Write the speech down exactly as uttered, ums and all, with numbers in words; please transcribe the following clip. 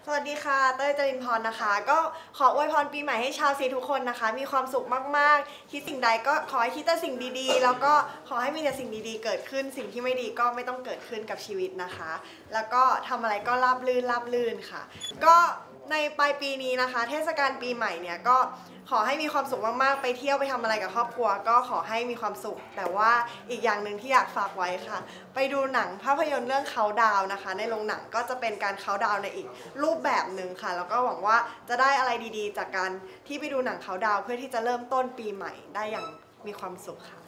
สวัสดีค่ะเต้ยจรินพรนะคะก็ขออวยพรปีใหม่ให้ชาวซีทุกคนนะคะมีความสุขมากๆคิดสิ่งใดก็ขอให้คิดแต่สิ่งดีๆแล้วก็ขอให้มีแต่สิ่งดีๆเกิดขึ้นสิ่งที่ไม่ดีก็ไม่ต้องเกิดขึ้นกับชีวิตนะคะแล้วก็ทำอะไรก็ราบรื่นราบรื่นค่ะก็ในปลายปีนี้นะคะเทศกาลปีใหม่เนี่ยก็ขอให้มีความสุขมากๆไปเที่ยวไปทำอะไรกับครอบครัวก็ขอให้มีความสุขแต่ว่าอีกอย่างหนึ่งที่อยากฝากไว้ค่ะไปดูหนังภาพยนตร์เรื่องเขาดาวนะคะในโรงหนังก็จะเป็นการเขาดาวในอีกรูปแบบหนึ่งค่ะแล้วก็หวังว่าจะได้อะไรดีๆจากการที่ไปดูหนังเขาดาวเพื่อที่จะเริ่มต้นปีใหม่ได้อย่างมีความสุขค่ะ